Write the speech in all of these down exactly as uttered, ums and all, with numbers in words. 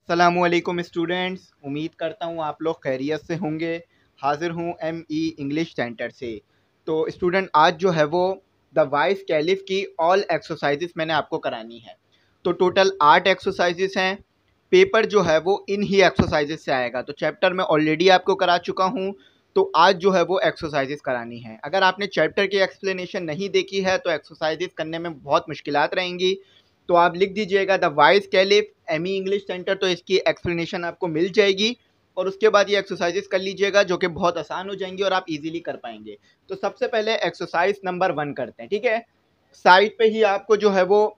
अस्सलामुअलैकुम स्टूडेंट्स, उम्मीद करता हूँ आप लोग खैरियत से होंगे। हाजिर हूँ एम ई इंग्लिश सेंटर से। तो स्टूडेंट, आज जो है वो द वाइस कैलिफ की ऑल एक्सरसाइजेस मैंने आपको करानी है। तो टोटल आठ एक्सरसाइजेस हैं। पेपर जो है वो इन ही एक्सरसाइजेस से आएगा। तो चैप्टर मैं ऑलरेडी आपको करा चुका हूँ, तो आज जो है वो एक्सरसाइजेस करानी है। अगर आपने चैप्टर की एक्सप्लेनेशन नहीं देखी है तो एक्सरसाइजेस करने में बहुत मुश्किलात रहेंगी। तो आप लिख दीजिएगा the wise caliph M E English centre, तो इसकी एक्सप्लेनेशन आपको मिल जाएगी। और उसके बाद ये एक्सरसाइजेस कर लीजिएगा जो कि बहुत आसान हो जाएंगी और आप इजीली कर पाएंगे। तो सबसे पहले एक्सरसाइज नंबर वन करते हैं, ठीक है। साइड पे ही आपको जो है वो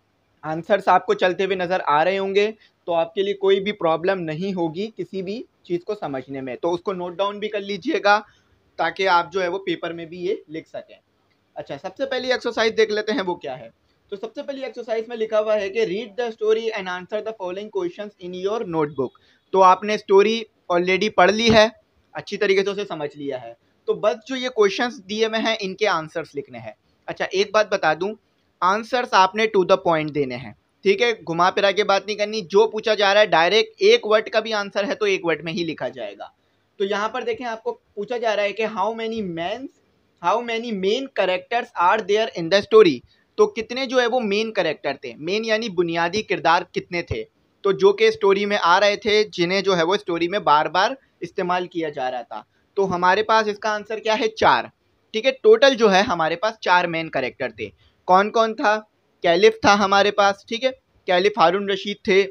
आंसर्स आपको चलते हुए नज़र आ रहे होंगे, तो आपके लिए कोई भी प्रॉब्लम नहीं होगी किसी भी चीज़ को समझने में। तो उसको नोट डाउन भी कर लीजिएगा ताकि आप जो है वो पेपर में भी ये लिख सकें। अच्छा, सबसे पहली एक्सरसाइज देख लेते हैं वो क्या है। तो सबसे पहली एक्सरसाइज में लिखा हुआ है कि read the story and answer the following questions in your notebook. तो आपने स्टोरी ऑलरेडी पढ़ ली है, अच्छी तरीके से उसे समझ लिया है। तो बस जो ये क्वेश्चंस दिए हुए हैं इनके आंसर्स लिखने हैं। अच्छा, एक बात बता दूं, आंसर्स आपने टू द पॉइंट देने हैं, ठीक है। घुमा फिरा के बात नहीं करनी। जो पूछा जा रहा है डायरेक्ट एक वर्ड का भी आंसर है तो एक वर्ड में ही लिखा जाएगा। तो यहाँ पर देखें, आपको पूछा जा रहा है कि how many mens how many men characters are there in the story. तो कितने जो है वो मेन करेक्टर थे। मेन यानी बुनियादी किरदार कितने थे, तो जो कि स्टोरी में आ रहे थे, जिन्हें जो है वो स्टोरी में बार बार इस्तेमाल किया जा रहा था। तो हमारे पास इसका आंसर क्या है, चार। ठीक है, टोटल जो है हमारे पास चार मेन करेक्टर थे। कौन कौन था? कैलिफ था हमारे पास, ठीक है। कैलिफ हारून रशीद थे।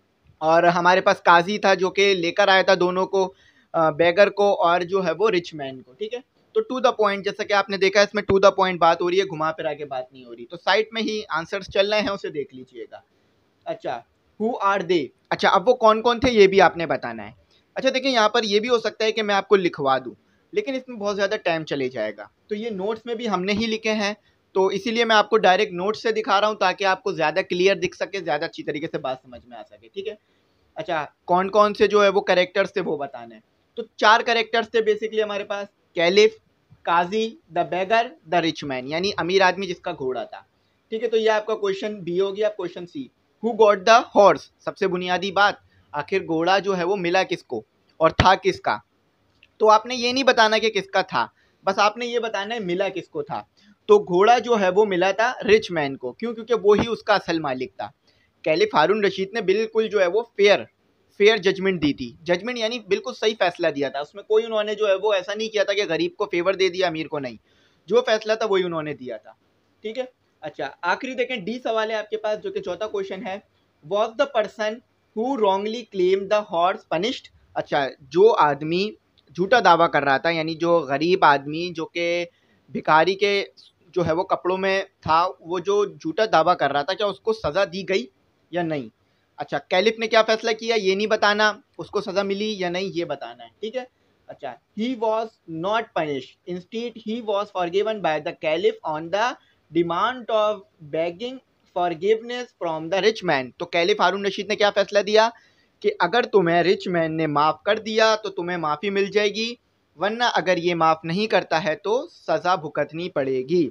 और हमारे पास काजी था जो कि लेकर आया था दोनों को, बेगर को और जो है वो रिच मैन को, ठीक है। तो टू द पॉइंट, जैसा कि आपने देखा इसमें टू द पॉइंट बात हो रही है, घुमा फिरा के बात नहीं हो रही। तो साइड में ही आंसर्स चल रहे हैं, उसे देख लीजिएगा। अच्छा, हु आर दे। अच्छा, अब वो कौन कौन थे ये भी आपने बताना है। अच्छा देखिए, यहाँ पर ये भी हो सकता है कि मैं आपको लिखवा दूँ, लेकिन इसमें बहुत ज़्यादा टाइम चले जाएगा। तो ये नोट्स में भी हमने ही लिखे हैं, तो इसीलिए मैं आपको डायरेक्ट नोट्स से दिखा रहा हूँ ताकि आपको ज़्यादा क्लियर दिख सके, ज़्यादा अच्छी तरीके से बात समझ में आ सके, ठीक है। अच्छा, कौन कौन से जो है वो करेक्टर्स थे वो बताने हैं। तो चार करेक्टर्स थे बेसिकली हमारे पास, caliph, Qazi, the beggar, the rich man, यानी अमीर आदमी जिसका घोड़ा था, ठीक है। तो ये आपका क्वेश्चन बी हो गया। Question C, who got the horse. सबसे बुनियादी बात, आखिर घोड़ा जो है वो मिला किसको और था किसका। तो आपने ये नहीं बताना कि किसका था, बस आपने ये बताना है मिला किसको था। तो घोड़ा जो है वो मिला था रिच मैन को। क्यों? क्योंकि वो ही उसका असल मालिक था। कैलिफ हारून रशीद ने बिल्कुल जो है वो फेयर फेयर जजमेंट दी थी। जजमेंट यानी बिल्कुल सही फैसला दिया था। उसमें कोई उन्होंने जो है वो ऐसा नहीं किया था कि गरीब को फेवर दे दिया, अमीर को नहीं। जो फैसला था वही उन्होंने दिया था, ठीक है। अच्छा, आखिरी देखें, डी सवाल है आपके पास जो कि चौथा क्वेश्चन है। Was the person who wrongly claim the horse punished. अच्छा, जो आदमी झूठा दावा कर रहा था, यानी जो गरीब आदमी जो कि भिखारी के जो है वो कपड़ों में था, वो जो झूठा दावा कर रहा था, क्या उसको सज़ा दी गई या नहीं। अच्छा, कैलिफ ने क्या फैसला किया ये नहीं बताना, उसको सज़ा मिली या नहीं ये बताना है, ठीक है। अच्छा, he was not punished, instead he was forgiven by the caliph on the demand of begging forgiveness from the rich man. तो कैलिफ हारून रशीद ने क्या फैसला दिया कि अगर तुम्हें रिच मैन ने माफ़ कर दिया तो तुम्हें माफ़ी मिल जाएगी, वरना अगर ये माफ़ नहीं करता है तो सज़ा भुगतनी पड़ेगी।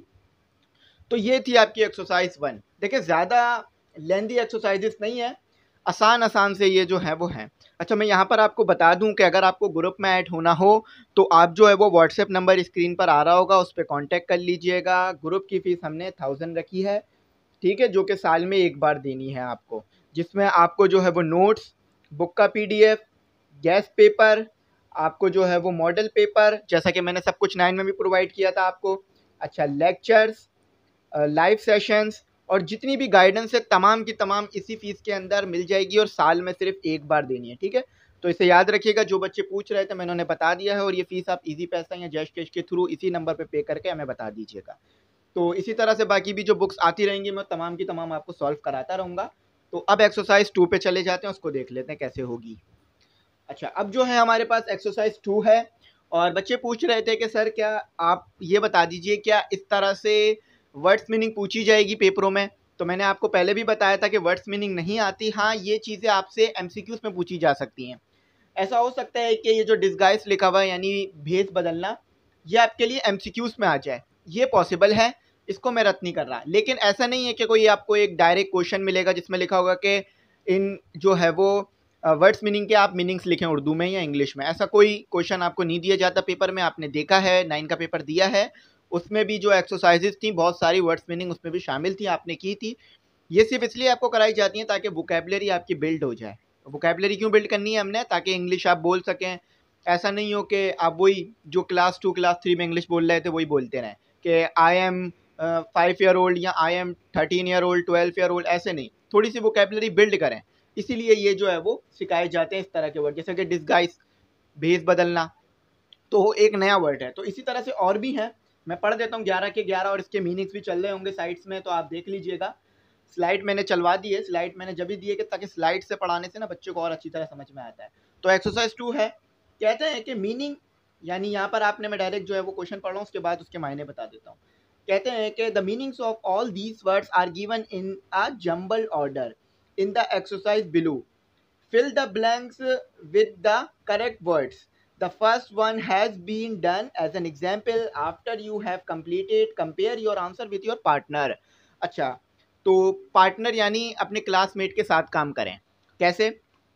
तो ये थी आपकी एक्सरसाइज वन। देखिए, ज़्यादा लेंदी एक्सरसाइजेस नहीं है, आसान आसान से ये जो है वो हैं। अच्छा, मैं यहाँ पर आपको बता दूं कि अगर आपको ग्रुप में ऐड होना हो तो आप जो है वो व्हाट्सएप नंबर स्क्रीन पर आ रहा होगा, उस पर कॉन्टैक्ट कर लीजिएगा। ग्रुप की फ़ीस हमने थाउजेंड रखी है, ठीक है, जो कि साल में एक बार देनी है आपको, जिसमें आपको जो है वो नोट्स, बुक का पीडीएफ, गैस पेपर, आपको जो है वो मॉडल पेपर, जैसा कि मैंने सब कुछ नाइन में भी प्रोवाइड किया था आपको। अच्छा, लेक्चर्स, लाइव सेशंस और जितनी भी गाइडेंस है तमाम की तमाम इसी फीस के अंदर मिल जाएगी और साल में सिर्फ एक बार देनी है, ठीक है। तो इसे याद रखिएगा। जो बच्चे पूछ रहे थे मैंने उन्हें बता दिया है, और ये फीस आप इजी पैसा या जैश कैश के थ्रू इसी नंबर पे पे करके हमें बता दीजिएगा। तो इसी तरह से बाकी भी जो बुक्स आती रहेंगी मैं तमाम की तमाम आपको सॉल्व कराता रहूँगा। तो अब एक्सरसाइज टू पे चले जाते हैं, उसको देख लेते हैं कैसे होगी। अच्छा, अब जो है हमारे पास एक्सरसाइज टू है, और बच्चे पूछ रहे थे कि सर क्या आप ये बता दीजिए क्या इस तरह से वर्ड्स मीनिंग पूछी जाएगी पेपरों में। तो मैंने आपको पहले भी बताया था कि वर्ड्स मीनिंग नहीं आती। हाँ, ये चीज़ें आपसे एमसीक्यूज में पूछी जा सकती हैं। ऐसा हो सकता है कि ये जो डिस्गाइज लिखा हुआ है यानी भेस बदलना, ये आपके लिए एमसीक्यूज में आ जाए, ये पॉसिबल है, इसको मैं रद्द नहीं कर रहा। लेकिन ऐसा नहीं है कि कोई आपको एक डायरेक्ट क्वेश्चन मिलेगा जिसमें लिखा होगा कि इन जो है वो वर्ड्स मीनिंग के आप मीनिंग्स लिखें उर्दू में या इंग्लिश में। ऐसा कोई क्वेश्चन आपको नहीं दिया जाता पेपर में, आपने देखा है, नाइन का पेपर दिया है, उसमें भी जो एक्सरसाइजेज थी बहुत सारी वर्ड्स मीनिंग उसमें भी शामिल थी, आपने की थी। ये सिर्फ इसलिए आपको कराई जाती है ताकि वोकेबलरी आपकी बिल्ड हो जाए। वोकेबलरी क्यों बिल्ड करनी है हमने? ताकि इंग्लिश आप बोल सकें। ऐसा नहीं हो कि आप वही जो क्लास टू क्लास थ्री में इंग्लिश बोल रहे थे वही बोलते रहें कि I am five year old या I am thirteen year old, twelve year old, ऐसे नहीं। थोड़ी सी वोकेबलरी बिल्ड करें, इसीलिए ये जो है वो सिखाए जाते हैं इस तरह के वर्ड, जैसे कि डिस्गाइज, भेस बदलना, तो एक नया वर्ड है। तो इसी तरह से और भी हैं, मैं पढ़ देता हूँ ग्यारह के ग्यारह और इसके मीनिंग्स भी चल रहे होंगे साइड्स में, तो आप देख लीजिएगा। स्लाइड मैंने चलवा दी है, स्लाइड मैंने जब भी दी है कि ताकि स्लाइड से पढ़ाने से ना बच्चों को और अच्छी तरह समझ में आता है। तो एक्सरसाइज टू है, कहते हैं कि मीनिंग, यानी यहाँ पर आपने, मैं डायरेक्ट जो है वो क्वेश्चन पढ़ रहा हूँ उसके बाद उसके मायने बता देता हूँ। कहते हैं कि the meanings of all these words are given in a jumble order in the exercise below. Fill the blanks with the correct words. The first one has been done as an example. After you have completed, compare your answer with your partner. अच्छा, तो partner यानी अपने classmate के साथ काम करें। कैसे?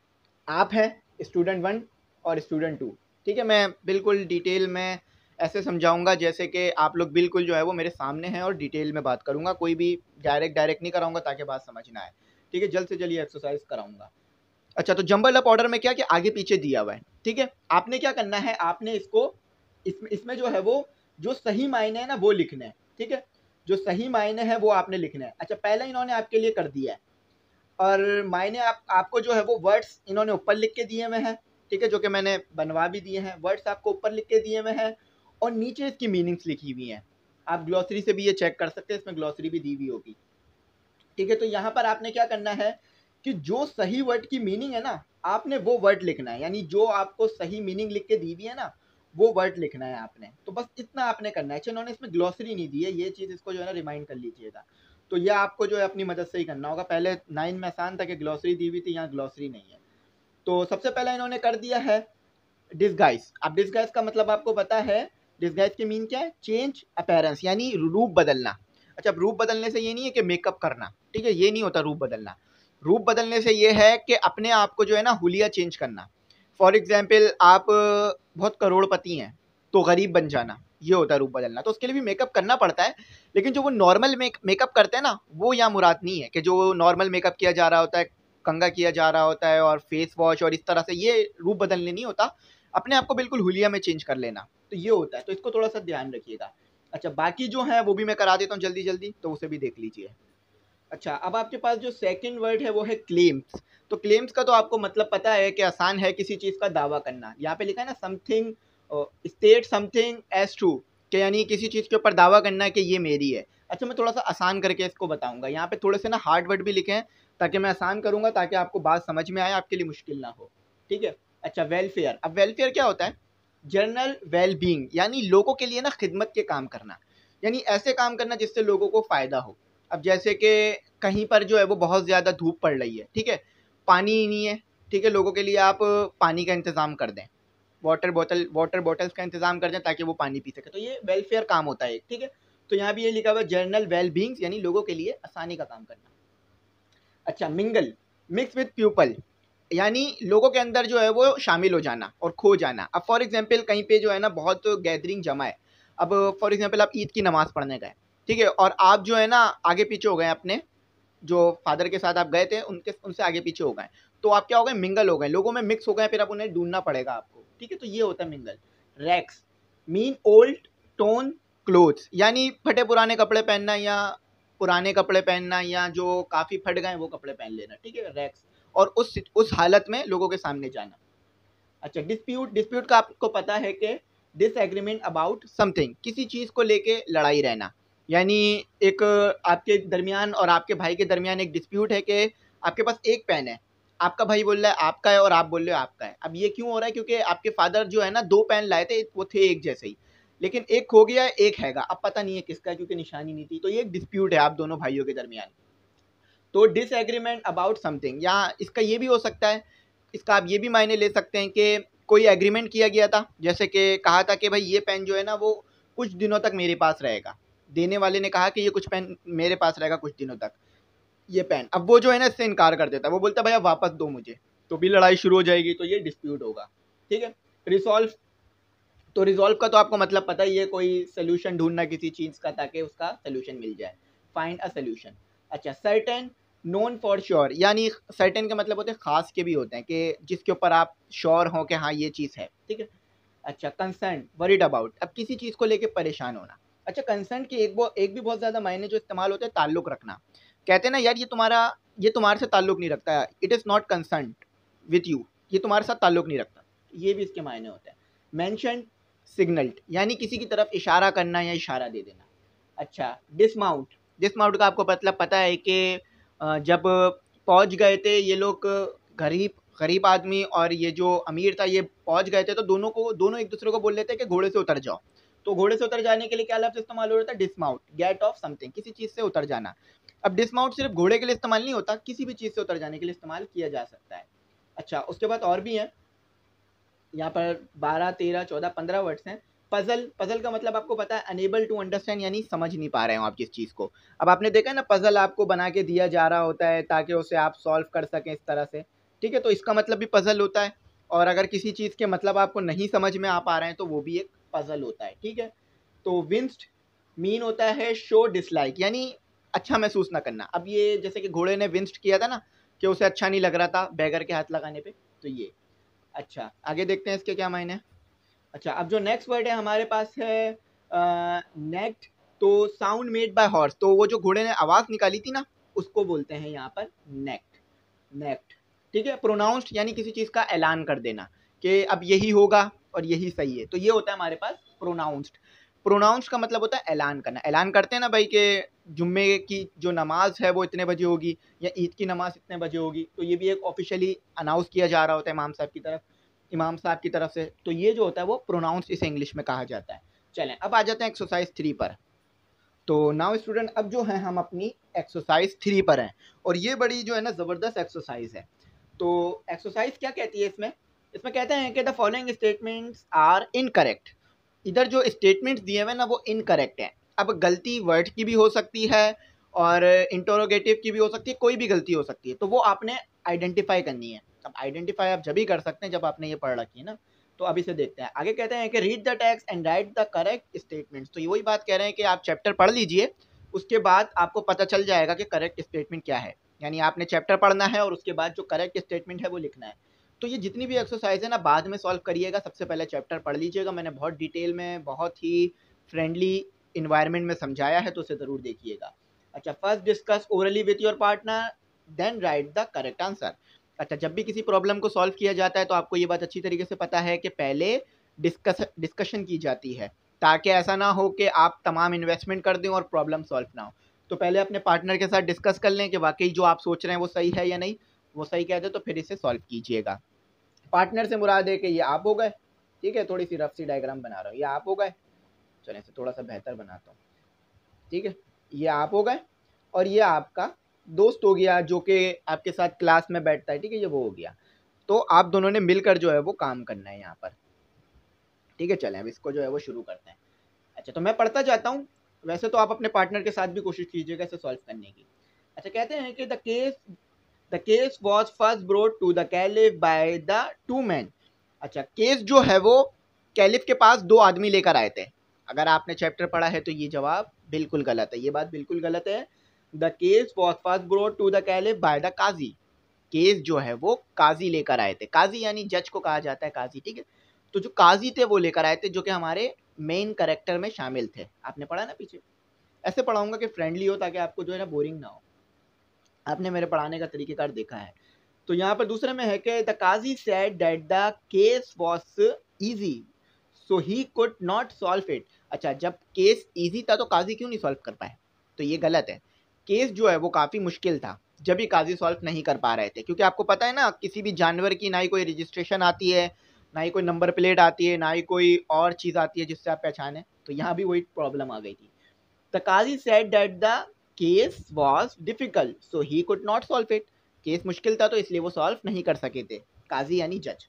आप हैं स्टूडेंट वन और स्टूडेंट टू, ठीक है। मैं बिल्कुल डिटेल में ऐसे समझाऊंगा जैसे कि आप लोग बिल्कुल जो है वो मेरे सामने हैं और डिटेल में बात करूंगा, कोई भी डायरेक्ट डायरेक्ट नहीं कराऊंगा ताकि बात समझ ना आए, ठीक है। जल्द से जल्द ये एक्सरसाइज कराऊंगा। अच्छा, तो जंबल अप ऑर्डर में क्या कि आगे पीछे दिया हुआ है, ठीक है। आपने क्या करना है, आपने इसको इसमें इसमें जो है वो जो सही मायने है ना वो लिखने हैं, ठीक है। जो सही मायने हैं वो आपने लिखने हैं। अच्छा, पहले इन्होंने आपके लिए कर दिया है और मायने आप आपको जो है वो वर्ड्स इन्होंने ऊपर लिख के दिए हुए हैं, ठीक है, जो कि मैंने बनवा भी दिए हैं। वर्ड्स आपको ऊपर लिख के दिए हुए हैं और नीचे इसकी मीनिंग्स लिखी हुई हैं। आप ग्लॉसरी से भी ये चेक कर सकते हैं, इसमें ग्लॉसरी भी दी हुई होगी, ठीक है। तो यहाँ पर आपने क्या करना है कि जो सही वर्ड की मीनिंग है ना, आपने वो वर्ड लिखना है, यानी जो आपको सही मीनिंग लिख के दी हुई है ना वो वर्ड लिखना है आपने। तो बस इतना आपने करना है। इन्होंने इसमें ग्लॉसरी नहीं दी है, ये चीज़ इसको जो है ना रिमाइंड कर लीजिएगा। तो यह आपको जो है अपनी मदद से ही करना होगा। पहले नाइन में आसान था कि ग्लॉसरी दी हुई थी, यहाँ ग्लॉसरी नहीं है। तो सबसे पहले इन्होंने कर दिया है डिस्गाइज। अब डिस्गाइज का मतलब आपको पता है, डिस्गाइज के मीन क्या है? चेंज अपीयरेंस, यानी रूप बदलना। अच्छा, रूप बदलने से ये नहीं है कि मेकअप करना, ठीक है, ये नहीं होता रूप बदलना। रूप बदलने से ये है कि अपने आप को जो है ना हुलिया चेंज करना। फॉर एग्जाम्पल, आप बहुत करोड़पति हैं तो गरीब बन जाना, ये होता है रूप बदलना। तो उसके लिए भी मेकअप करना पड़ता है, लेकिन जो वो नॉर्मल मेक मेकअप करते हैं ना वो यहाँ मुराद नहीं है कि जो नॉर्मल मेकअप किया जा रहा होता है, कंघा किया जा रहा होता है और फेस वॉश और इस तरह से, ये रूप बदलने नहीं होता। अपने आप को बिल्कुल हुलिया में चेंज कर लेना, तो ये होता है। तो इसको थोड़ा सा ध्यान रखिएगा। अच्छा, बाकी जो है वो भी मैं करा देता हूँ जल्दी जल्दी, तो उसे भी देख लीजिए। अच्छा, अब आपके पास जो सेकंड वर्ड है वो है क्लेम्स। तो क्लेम्स का तो आपको मतलब पता है कि आसान है किसी चीज़ का दावा करना। यहाँ पे लिखा है ना something state something as true, कि यानी किसी चीज़ के ऊपर दावा करना है कि ये मेरी है। अच्छा, मैं थोड़ा सा आसान करके इसको बताऊंगा। यहाँ पे थोड़े से ना हार्ड वर्ड भी लिखे हैं ताकि मैं आसान करूँगा, ताकि आपको बात समझ में आए, आपके लिए मुश्किल ना हो, ठीक है। अच्छा, वेलफेयर। अब वेलफेयर क्या होता है? जनरल वेल बींग, यानी लोगों के लिए ना खिदमत के काम करना, यानी ऐसे काम करना जिससे लोगों को फ़ायदा हो। अब जैसे कि कहीं पर जो है वो बहुत ज़्यादा धूप पड़ रही है, ठीक है, पानी ही नहीं है, ठीक है, लोगों के लिए आप पानी का इंतज़ाम कर दें, वाटर बोतल वाटर बॉटल्स का इंतज़ाम कर दें ताकि वो पानी पी सके, तो ये वेलफेयर काम होता है, ठीक है। तो यहाँ भी ये लिखा हुआ है जनरल वेल बींग्स, यानी लोगों के लिए आसानी का काम करना। अच्छा, मिंगल, मिक्स विथ पीपल, यानी लोगों के अंदर जो है वो शामिल हो जाना और खो जाना। अब फॉर एग्जांपल कहीं पे जो है ना बहुत गैदरिंग जमा है, अब फॉर एग्जांपल आप ईद की नमाज़ पढ़ने गए, ठीक है, और आप जो है ना आगे पीछे हो गए, अपने जो फादर के साथ आप गए थे उनके उनसे आगे पीछे हो गए, तो आप क्या हो गए? मिंगल हो गए, लोगों में मिक्स हो गए, फिर अब उन्हें ढूंढना पड़ेगा आपको, ठीक है। तो ये होता है mingle. Rags mean old torn clothes, यानी फटे पुराने कपड़े पहनना या पुराने कपड़े पहनना या जो काफ़ी फट गए वो कपड़े पहन लेना, ठीक है, रैक्स। और उस उस हालत में लोगों के सामने जाना। अच्छा, डिस्प्यूट, डिस्प्यूट का आपको पता है कि डिसएग्रीमेंट अबाउट समथिंग, किसी चीज़ को लेके लड़ाई रहना, यानी एक आपके दरमियान और आपके भाई के दरमियान एक डिस्प्यूट है कि आपके पास एक पेन है, आपका भाई बोल रहा है आपका है और आप बोल रहे हो आपका है। अब ये क्यों हो रहा है? क्योंकि आपके फादर जो है ना दो पेन लाए थे, वो थे एक जैसे ही, लेकिन एक खो गया, एक हैगा, अब पता नहीं है किसका है क्योंकि निशानी नहीं थी। तो ये एक डिस्प्यूट है आप दोनों भाइयों के दरमियान। तो डिसएग्रीमेंट अबाउट समथिंग, या इसका ये भी हो सकता है, इसका आप ये भी मायने ले सकते हैं कि कोई एग्रीमेंट किया गया था, जैसे कि कहा था कि भाई ये पेन जो है ना वो कुछ दिनों तक मेरे पास रहेगा, देने वाले ने कहा कि ये कुछ पेन मेरे पास रहेगा कुछ दिनों तक, ये पेन। अब वो जो है ना इससे इनकार कर देता है, वो बोलता है भाई अब वापस दो मुझे, तो भी लड़ाई शुरू हो जाएगी, तो ये डिस्प्यूट होगा। ठीक है, रिसॉल्व, तो रिजॉल्व का तो आपको मतलब पता ही है, कोई सोल्यूशन ढूंढना किसी चीज का ताकि उसका सोल्यूशन मिल जाए, फाइंड अ सोल्यूशन। अच्छा, सर्टेन, नोन फॉर श्योर, यानी सर्टेन का मतलब होते हैं खास के भी होते हैं कि जिसके ऊपर आप श्योर हो कि हाँ ये चीज़ है। ठीक है। अच्छा, कंसर्न, वरीड अबाउट, अब किसी चीज़ को लेके परेशान होना। अच्छा, कंसर्न की एक वो एक भी बहुत ज़्यादा मायने जो इस्तेमाल होते हैं, ताल्लुक रखना। कहते हैं ना यार ये तुम्हारा ये तुम्हारे से ताल्लुक नहीं रखता, it is not concern with you, ये तुम्हारे साथ ताल्लुक नहीं रखता, ये भी इसके मायने होते हैं। मेंशन, सिग्नल्ड, यानी किसी की तरफ इशारा करना या इशारा दे देना। अच्छा, डिसमाउंट, डिसमाउंट का आपको मतलब पता है कि जब पहुंच गए थे ये लोग, गरीब गरीब आदमी और ये जो अमीर था ये पहुंच गए थे, तो दोनों को दोनों एक दूसरे को बोल लेते हैं कि घोड़े से उतर जाओ। तो घोड़े से उतर जाने के लिए क्या लफ्ज़ इस्तेमाल हो रहा था? डिसमाउंट, गेट ऑफ समथिंग, किसी चीज़ से उतर जाना। अब डिसमाउंट सिर्फ घोड़े के लिए इस्तेमाल नहीं होता, किसी भी चीज़ से उतर जाने के लिए इस्तेमाल किया जा सकता है। अच्छा, उसके बाद और भी हैं, यहाँ पर बारह तेरह चौदह पंद्रह वर्ड्स हैं। पजल, पजल का मतलब आपको पता है अनेबल टू अंडरस्टैंड, यानी समझ नहीं पा रहे हो आप किस चीज़ को। अब आपने देखा है ना, पजल आपको बना के दिया जा रहा होता है ताकि उसे आप सॉल्व कर सकें इस तरह से। ठीक है, तो इसका मतलब भी पजल होता है। और अगर किसी चीज़ के मतलब आपको नहीं समझ में आ पा रहे हैं तो वो भी एक पजल होता है। ठीक है, तो विंस्ड मीन होता है शो डिसलाइक, यानी अच्छा महसूस ना करना। अब ये जैसे कि घोड़े ने विंस्ड किया था ना कि उसे अच्छा नहीं लग रहा था बैगर के हाथ लगाने पे, तो ये। अच्छा, आगे देखते हैं इसके क्या मायने हैं। अच्छा, अब जो नेक्स्ट वर्ड है हमारे पास है नेक्ट, तो साउंड मेड बाय हॉर्स, तो वो जो घोड़े ने आवाज़ निकाली थी ना उसको बोलते हैं यहाँ पर नेक्ट, नेक्ट। ठीक है, प्रोनाउंस्ड, यानी किसी चीज़ का ऐलान कर देना कि अब यही होगा और यही सही है, तो ये होता है हमारे पास प्रोनाउंस्ड। प्रोनाउंस्ड का मतलब होता है ऐलान करना। ऐलान करते हैं ना भाई कि जुम्मे की जो नमाज है वो इतने बजे होगी या ईद की नमाज इतने बजे होगी, तो ये भी एक ऑफिशियली अनाउंस किया जा रहा होता है इमाम साहब की तरफ इमाम साहब की तरफ से, तो ये जो होता है वो प्रोनाउंस इसे इंग्लिश में कहा जाता है। चलें, अब आ जाते हैं एक्सरसाइज थ्री पर। तो नाउ स्टूडेंट, अब जो है हम अपनी एक्सरसाइज थ्री पर हैं, और ये बड़ी जो है ना ज़बरदस्त एक्सरसाइज है। तो एक्सरसाइज क्या कहती है इसमें? इसमें कहते हैं कि the following statements are incorrect. इधर जो स्टेटमेंट्स दिए हुए ना वो इनकरेक्ट हैं। अब गलती वर्ड की भी हो सकती है और इंटरोगेटिव की भी हो सकती है, कोई भी गलती हो सकती है, तो वो आपने आइडेंटिफाई करनी है। अब आइडेंटिफाई आप जब ही कर सकते हैं जब आपने ये पढ़ रखी है ना। तो अब इसे देखते हैं। आगे कहते हैं कि read the text and write the correct statements, तो ये वही बात कह रहे हैं कि आप चैप्टर पढ़ लीजिए, उसके बाद आपको पता चल जाएगा कि करेक्ट स्टेटमेंट क्या है। यानी आपने चैप्टर पढ़ना है और उसके बाद जो करेक्ट स्टेटमेंट है वो लिखना है। तो ये जितनी भी एक्सरसाइज है ना बाद में सॉल्व करिएगा, सबसे पहले चैप्टर पढ़ लीजिएगा। मैंने बहुत डिटेल में बहुत ही फ्रेंडली इन्वायरमेंट में समझाया है, तो उसे ज़रूर देखिएगा। अच्छा, first discuss orally with your partner then write the correct answer. अच्छा, जब भी किसी प्रॉब्लम को सॉल्व किया जाता है तो आपको ये बात अच्छी तरीके से पता है कि पहले डिस्कस डिस्कशन की जाती है, ताकि ऐसा ना हो कि आप तमाम इन्वेस्टमेंट कर दें और प्रॉब्लम सॉल्व ना हो। तो पहले अपने पार्टनर के साथ डिस्कस कर लें कि वाकई जो आप सोच रहे हैं वो सही है या नहीं। वो सही कह दे तो फिर इसे सॉल्व कीजिएगा। पार्टनर से मुराद है कि ये आप हो गए। ठीक है, थोड़ी सी रफ सी डायग्राम बना रहा हूँ, ये आप हो गए। चलें इसे थोड़ा सा बेहतर बनाता हूँ। ठीक है, ये आप हो गए और ये आपका दोस्त हो गया जो कि आपके साथ क्लास में बैठता है। ठीक है, ये वो हो गया। तो आप दोनों ने मिलकर जो है वो काम करना है यहाँ पर। ठीक है, चलें अब इसको जो है वो शुरू करते हैं। अच्छा, तो मैं पढ़ता जाता हूँ। वैसे तो आप अपने पार्टनर के साथ भी कोशिश कीजिएगा इसे सॉल्व करने की। अच्छा, कहते हैं कि the case the case was first brought to the caliph by the two man. अच्छा, केस जो है वो कैलिफ के पास दो आदमी लेकर आए थे। अगर आपने चैप्टर पढ़ा है तो ये जवाब बिल्कुल गलत है, ये बात बिल्कुल गलत है। The case was first brought to the caliph by the Qazi. Case जो है वो काजी लेकर आए थे। काजी यानी जज को कहा जाता है काजी। ठीक है, तो जो काजी थे वो लेकर आए थे, जो कि हमारे मेन कैरेक्टर में शामिल थे। आपने पढ़ा ना पीछे, ऐसे पढ़ाऊंगा कि फ्रेंडली हो ताकि आपको जो है ना बोरिंग ना हो। आपने मेरे पढ़ाने का तरीकेकार देखा है। तो यहाँ पर दूसरे में है कि the Qazi said that the case was easy so he could not solve it. अच्छा, जब केस इजी था तो काजी क्यों नहीं सॉल्व कर पाए? तो ये गलत है। केस जो है वो काफ़ी मुश्किल था, जब भी काजी सॉल्व नहीं कर पा रहे थे, क्योंकि आपको पता है ना किसी भी जानवर की ना ही कोई रजिस्ट्रेशन आती है, ना ही कोई नंबर प्लेट आती है, ना ही कोई और चीज़ आती है जिससे आप पहचाने। तो यहाँ भी वही प्रॉब्लम आ गई थी। The Qazi said that the case was difficult so he could not solve it. Case मुश्किल था तो इसलिए वो सॉल्व नहीं कर सके थे। काजी यानी जज।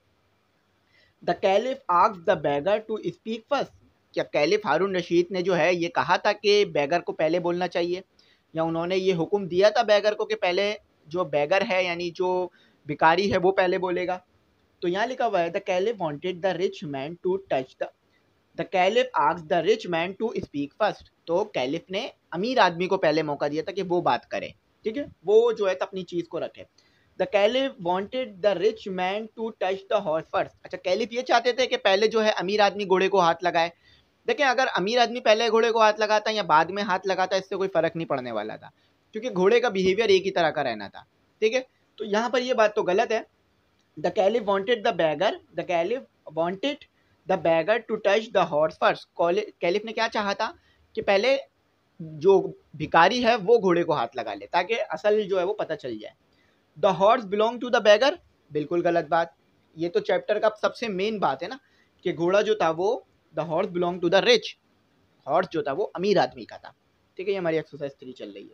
The caliph asked the beggar to speak first. क्या कैलिफ हारून रशीद ने जो है ये कहा था कि बेगर को पहले बोलना चाहिए, या उन्होंने ये हुक्म दिया था बेगर को कि पहले जो बेगर है यानी जो भिखारी है वो पहले बोलेगा। तो यहाँ लिखा हुआ है the caliph wanted the rich man to touch the the caliph asked the rich man to speak first. तो कैलिफ ने अमीर आदमी को पहले मौका दिया था कि वो बात करे, ठीक है, वो जो है तो अपनी चीज को रखे। The caliph wanted the rich man to touch the horse first. अच्छा, कैलिफ ये चाहते थे कि पहले जो है अमीर आदमी घोड़े को हाथ लगाए। देखिए, अगर अमीर आदमी पहले घोड़े को हाथ लगाता या बाद में हाथ लगाता, इससे कोई फर्क नहीं पड़ने वाला था, क्योंकि घोड़े का बिहेवियर एक ही तरह का रहना था, ठीक है। तो यहाँ पर ये बात तो गलत है। The caliph wanted the beggar the caliph wanted the beggar to touch the horse first. Caliph ने क्या चाहा था कि पहले जो भिखारी है वो घोड़े को हाथ लगा ले, ताकि असल जो है वो पता चल जाए। The horse belong to the beggar, बिल्कुल गलत बात। ये तो चैप्टर का सबसे मेन बात है ना, कि घोड़ा जो था वो the horse belong to the rich, horse जो था वो अमीर आदमी का था, ठीक है। ये हमारी एक्सरसाइज थ्री चल रही है।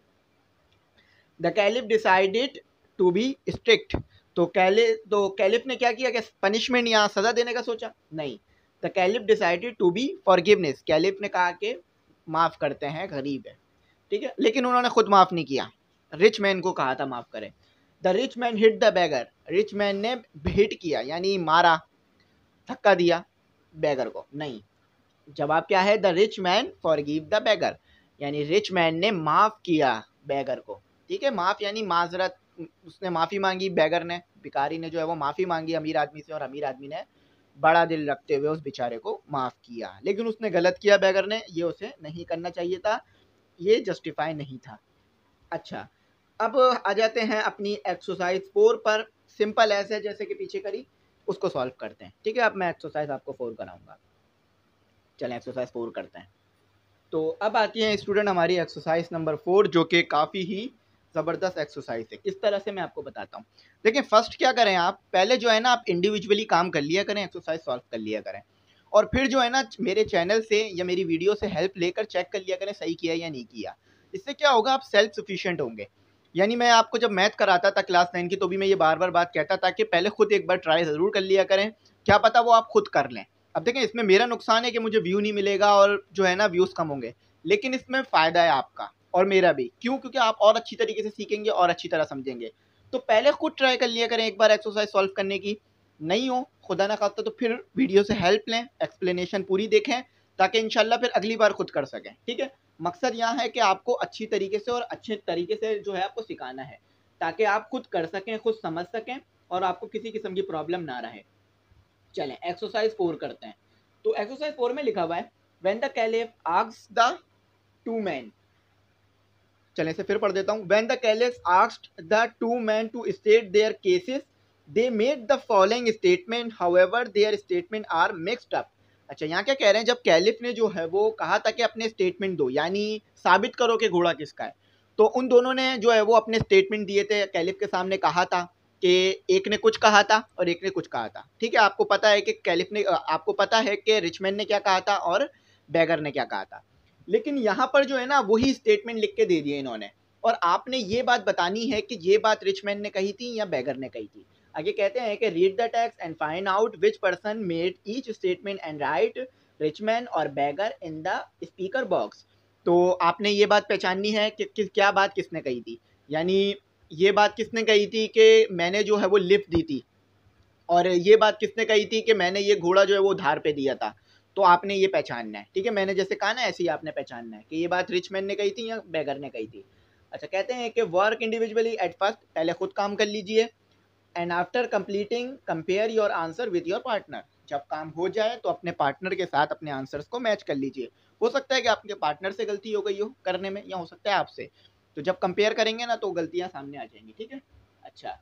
The caliph decided to be strict. तो कैलिफ तो कैलिफ ने क्या किया कि पनिशमेंट या सजा देने का सोचा, नहीं। The caliph decided to be forgiveness. Caliph ने कहा कि माफ करते हैं, गरीब है, ठीक है, लेकिन उन्होंने खुद माफ नहीं किया, रिच मैन को कहा था माफ करे। The rich man hit the beggar. Rich man ने हिट किया यानी मारा, धक्का दिया बैगर को, नहीं। जवाब क्या है? The rich man forgive the beggar, यानी रिच मैन ने माफ किया बैगर को, ठीक है। माफ यानी माजरत, उसने माफी मांगी, बैगर ने, भिखारी ने जो है वो माफी मांगी अमीर आदमी से, और अमीर आदमी ने बड़ा दिल रखते हुए उस बेचारे को माफ किया। लेकिन उसने गलत किया बैगर ने, ये उसे नहीं करना चाहिए था, ये जस्टिफाई नहीं था। अच्छा, अब आ जाते हैं अपनी एक्सरसाइज फोर पर। सिंपल ऐसे जैसे कि पीछे करी, उसको सॉल्व करते हैं, ठीक है। अब मैं एक्सरसाइज आपको फोर कराऊंगा। चलें एक्सरसाइज फोर करते हैं। तो अब आती है स्टूडेंट हमारी एक्सरसाइज नंबर फोर, जो कि काफ़ी ही ज़बरदस्त एक्सरसाइज है। किस तरह से मैं आपको बताता हूँ। देखिए, फर्स्ट क्या करें आप, पहले जो है ना आप इंडिविजुअली काम कर लिया करें, एक्सरसाइज सॉल्व कर लिया करें, और फिर जो है ना मेरे चैनल से या मेरी वीडियो से हेल्प लेकर चेक कर लिया करें सही किया या नहीं किया। इससे क्या होगा, आप सेल्फ सफिशिएंट होंगे। यानी मैं आपको जब मैथ कराता था क्लास नाइन की, तो भी मैं ये बार बार बात कहता था कि पहले खुद एक बार ट्राई ज़रूर कर लिया करें, क्या पता वो आप खुद कर लें। अब देखें, इसमें मेरा नुकसान है कि मुझे व्यू नहीं मिलेगा और जो है ना व्यूज़ कम होंगे, लेकिन इसमें फ़ायदा है आपका और मेरा भी। क्यों? क्योंकि आप और अच्छी तरीके से सीखेंगे और अच्छी तरह समझेंगे। तो पहले खुद ट्राई कर लिया करें एक बार एक्सरसाइज सॉल्व करने की, नहीं हो खुदा ना खास्ता तो फिर वीडियो से हेल्प लें, एक्सप्लेनेशन पूरी देखें, ताकि इंशाल्लाह फिर अगली बार खुद कर सकें, ठीक है। मकसद यहाँ है कि आपको अच्छी तरीके से और अच्छे तरीके से जो है आपको सिखाना है, ताकि आप खुद कर सकें, खुद समझ सकें और आपको किसी किस्म की प्रॉब्लम ना रहे। चलें एक्सरसाइज फोर करते हैं। तो एक्सरसाइज फोर में लिखा हुआ है when the caliph asked the two man. चलें इसे फिर पढ़ देता हूँ। When the caliph asked the two man to state their cases they made the following statement, however their statement are mixed up. अच्छा, यहाँ क्या कह रहे हैं, जब कैलिफ ने जो है वो कहा था कि अपने स्टेटमेंट दो, यानी साबित करो कि घोड़ा किसका है, तो उन दोनों ने जो है वो अपने स्टेटमेंट दिए थे, कैलिफ के सामने कहा था कि एक ने कुछ कहा था और एक ने कुछ कहा था, ठीक है। आपको पता है कि कैलिफ ने, आपको पता है कि रिचमैन ने क्या कहा था और बैगर ने क्या कहा था। लेकिन यहाँ पर जो है ना वही स्टेटमेंट लिख के दे दिए इन्होंने, और आपने ये बात बतानी है कि ये बात रिचमैन ने कही थी या बैगर ने कही थी। आगे कहते हैं कि read the text and find out which person made each statement and write rich man और beggar in the speaker box. तो आपने ये बात पहचाननी है कि, कि क्या बात किसने कही थी, यानी ये बात किसने कही थी कि मैंने जो है वो लिफ्ट दी थी, और ये बात किसने कही थी कि मैंने ये घोड़ा जो है वो उधार पे दिया था। तो आपने ये पहचानना है, ठीक है। मैंने जैसे कहा ना ऐसे ही आपने पहचानना है कि ये बात रिचमैन ने कही थी या बैगर ने कही थी। अच्छा, कहते हैं कि वर्क इंडिविजुअली एट फर्स्ट, पहले खुद काम कर लीजिए, and after completing compare your answer with your partner. जब काम हो जाए तो अपने पार्टनर के साथ अपने आंसर्स को मैच कर लीजिए। हो सकता है कि आपके पार्टनर से गलती हो गई हो करने में, या हो सकता है आपसे, तो जब कंपेयर करेंगे ना तो गलतियां सामने आ जाएंगी, ठीक है। अच्छा,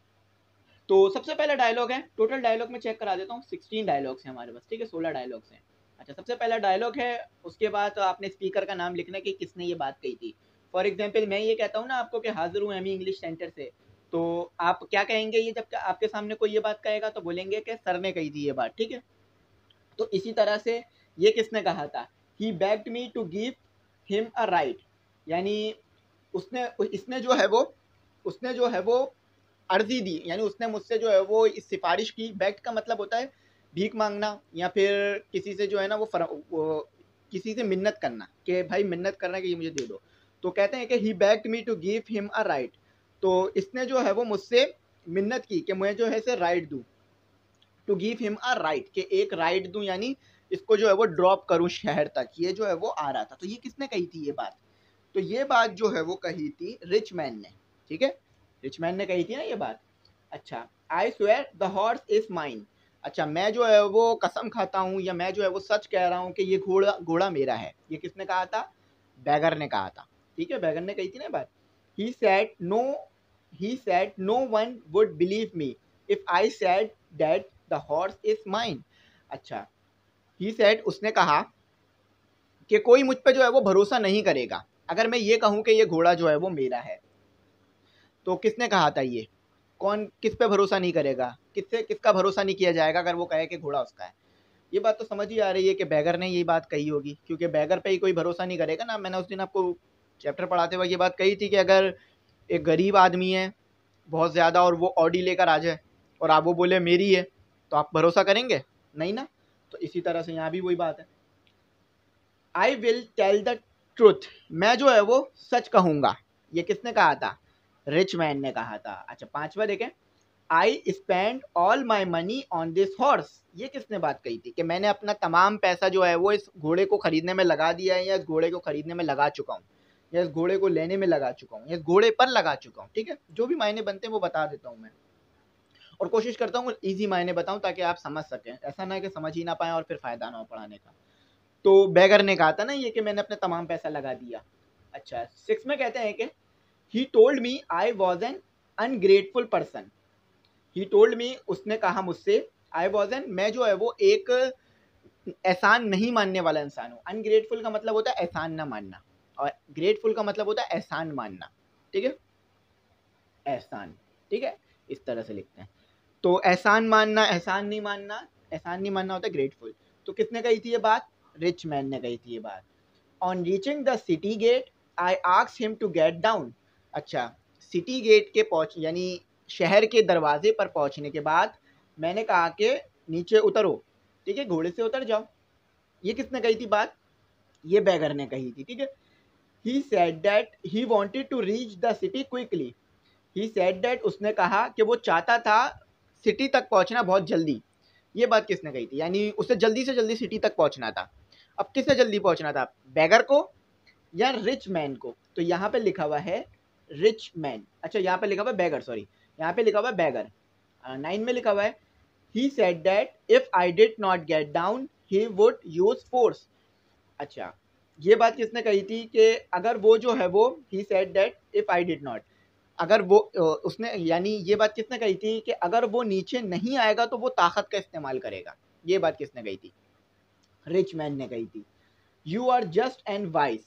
तो सबसे पहला डायलॉग है, टोटल डायलॉग में चेक करा देता हूँ, सिक्सटीन डायलॉग्स हैं हमारे पास, ठीक है, सोलह डायलॉग्स हैं। अच्छा, सबसे पहला डायलॉग है, उसके बाद तो आपने स्पीकर का नाम लिखना कि किसने ये बात कही थी। फॉर एग्जाम्पल मैं ये कहता हूँ ना आपको कि हाजिर हूँ एमी इंग्लिश सेंटर से, तो आप क्या कहेंगे, ये जब आपके सामने कोई ये बात कहेगा तो बोलेंगे कि सर ने कही थी ये बात, ठीक है। तो इसी तरह से ये किसने कहा था, he begged me to give him a ride, यानी उसने इसने जो है वो उसने जो है वो अर्जी दी, यानी उसने मुझसे जो है वो इस सिफारिश की। बेग्ड का मतलब होता है भीख मांगना, या फिर किसी से जो है ना वो, फर, वो किसी से मिन्नत करना कि भाई मिन्नत करना कि ये मुझे दे दो। तो कहते हैं कि he begged me to give him a ride, तो इसने जो है वो मुझसे मिन्नत की कि मैं जो है से राइड दूँ, to give him a ride, कि एक राइड दूँ, यानी इसको जो है वो ड्रॉप करूँ शहर तक। ये जो है वो आ रहा था। तो ये किसने कही थी ये बात? तो ये बात जो है वो कही थी रिच मैन ने, ठीक है, रिच मैन ने कही थी ना ये बात। अच्छा, I swear the horse is mine. अच्छा, मैं जो है वो कसम खाता हूँ या मैं जो है वो सच कह रहा हूँ कि ये घोड़ा घोड़ा मेरा है। ये किसने कहा था? बैगर ने कहा था, ठीक है, बैगर ने कही थी ना बात। He said no he said no one would believe me if I said that the horse is mine. अच्छा, ही सेड, उसने कहा कि कोई मुझ पे जो है वो भरोसा नहीं करेगा अगर मैं ये कहूँ कि ये घोड़ा जो है वो मेरा है। तो किसने कहा था ये? कौन किस पे भरोसा नहीं करेगा? किससे किसका भरोसा नहीं किया जाएगा अगर वो कहे कि घोड़ा उसका है? ये बात तो समझ ही आ रही है कि बैगर ने ये बात कही होगी, क्योंकि बैगर पे ही कोई भरोसा नहीं करेगा ना। मैंने उस दिन आपको चैप्टर पढ़ाते हुए ये बात कही थी कि अगर एक गरीब आदमी है बहुत ज़्यादा और वो ऑडी लेकर आ जाए और आप वो बोले मेरी है, तो आप भरोसा करेंगे? नहीं ना। तो इसी तरह से यहाँ भी वही बात है। I will tell the truth, मैं जो है वो सच कहूँगा। ये किसने कहा था? रिच मैन ने कहा था। अच्छा, पांचवा देखें, I spend all my money on this horse. ये किसने बात कही थी? कि मैंने अपना तमाम पैसा जो है वो इस घोड़े को खरीदने में लगा दिया है, या इस घोड़े को खरीदने में लगा चुका हूँ, या इस घोड़े को लेने में लगा चुका हूँ, या इस घोड़े पर लगा चुका हूँ। ठीक है, जो भी मायने बनते हैं वो बता देता हूँ मैं, और कोशिश करता हूँ इजी मायने बताऊँ ताकि आप समझ सकें। ऐसा ना है कि समझ ही ना पाए और फिर फायदा ना हो पढ़ाने का। तो बैगर ने कहा था ना ये कि मैंने अपने तमाम पैसा लगा दिया। अच्छा, सिक्स में कहते हैं कि he told me I was an ungrateful person. He told me, उसने कहा मुझसे, आई वॉज एन, मैं जो है वो एक एहसान नहीं मानने वाला इंसान हूँ। अनग्रेटफुल का मतलब होता है एहसान ना मानना, और ग्रेटफुल का मतलब होता है एहसान मानना। ठीक है, एहसान, ठीक है, इस तरह से लिखते हैं। तो एहसान मानना, एहसान नहीं मानना, एहसान नहीं मानना होता है ग्रेटफुल। तो किसने कही थी ये बात? रिच मैन ने कही थी ये बात। On reaching the city gate I asked him to get down. अच्छा, सिटी गेट के पहुंच यानी शहर के दरवाजे पर पहुंचने के बाद मैंने कहा कि नीचे उतरो, ठीक है, घोड़े से उतर जाओ। ये किसने कही थी बात? ये बैगर ने कही थी, ठीक है। He said that he wanted to reach the city quickly. He said that, उसने कहा कि वो चाहता था सिटी तक पहुंचना बहुत जल्दी। ये बात किसने कही थी? यानी उसे जल्दी से जल्दी सिटी तक पहुंचना था। अब किससे जल्दी पहुंचना था? बैगर को या रिच मैन को? तो यहाँ पे लिखा हुआ है रिच मैन। अच्छा, यहाँ पे लिखा हुआ है बैगर, सॉरी, यहाँ पे लिखा हुआ है बैगर। नाइन में लिखा हुआ है he said that if I did not get down he would use force. अच्छा, ये बात किसने कही थी कि अगर वो जो है वो, he said that if I did not, अगर वो उसने, यानी ये बात किसने कही थी कि अगर वो नीचे नहीं आएगा तो वो ताकत का इस्तेमाल करेगा। ये बात किसने कही थी? रिच मैन ने कही थी। You are just and wise,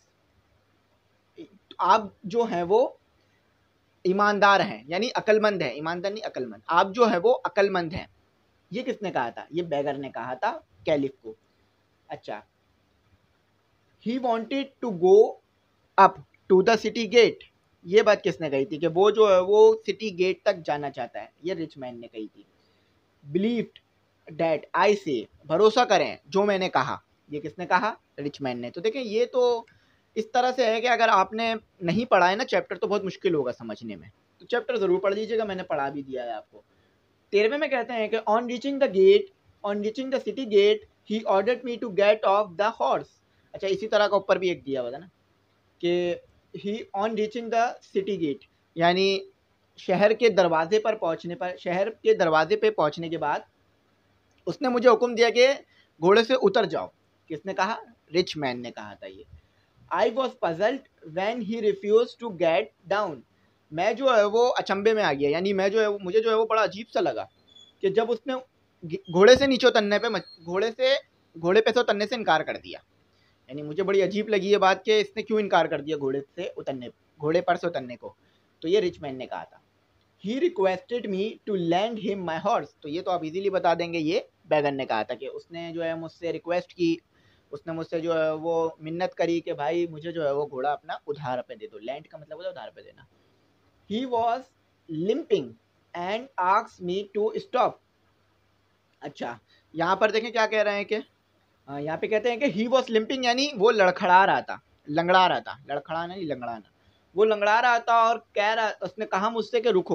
आप जो है वो ईमानदार हैं, यानी अकलमंद है, ईमानदार नहीं अकलमंद, आप जो है वो अकलमंद हैं। ये किसने कहा था? ये बैगर ने कहा था कैलिफ को। अच्छा, he wanted to go up to the city gate. ये बात किसने कही थी कि वो जो है वो सिटी गेट तक जाना चाहता है? ये रिच मैन ने कही थी। बिलीव्ड डैट आई से, भरोसा करें जो मैंने कहा। ये किसने कहा? रिच मैन ने। तो देखें, ये तो इस तरह से है कि अगर आपने नहीं पढ़ा है ना चैप्टर तो बहुत मुश्किल होगा समझने में। तो चैप्टर ज़रूर पढ़ लीजिएगा, मैंने पढ़ा भी दिया है आपको। तेरहवें में कहते हैं कि on reaching the gate on reaching the city gate he ordered me to get off the horse. अच्छा, इसी तरह का ऊपर भी एक दिया हुआ था ना कि he on reaching the city gate, यानी शहर के दरवाजे पर पहुंचने पर, शहर के दरवाजे पे पहुंचने के बाद उसने मुझे हुक्म दिया कि घोड़े से उतर जाओ। किसने कहा? रिच मैन ने कहा था ये। I was puzzled when he refused to get down. मैं जो है वो अचंभे में आ गया, यानी मैं जो है मुझे जो है वो बड़ा अजीब सा लगा कि जब उसने घोड़े से नीचे उतरने पे घोड़े से घोड़े पे से उतरने से इनकार कर दिया। यानी मुझे बड़ी अजीब लगी ये बात कि इसने क्यों इनकार कर दिया घोड़े से उतरने घोड़े पर से उतरने को। तो ये रिच मैन ने कहा था। He requested me to lend him my horse. तो ये तो आप इजीली बता देंगे, ये बैगर ने कहा था कि उसने जो है मुझसे रिक्वेस्ट की, उसने मुझसे जो है वो मिन्नत करी कि भाई मुझे जो है वो घोड़ा अपना उधार पे दे दो। लैंड का मतलब होता है उधार पे देना। He was limping and asked me to stop. अच्छा, यहाँ पर देखें क्या कह रहे हैं कि यहाँ पे कहते हैं कि ही वॉज लिम्पिंग, यानी वो लड़खड़ा रहा था, लंगड़ा रहा था, लड़खड़ाना नहीं लंगड़ाना। वो लंगड़ा रहा था और कह रहा, उसने कहा मुझसे कि रुको,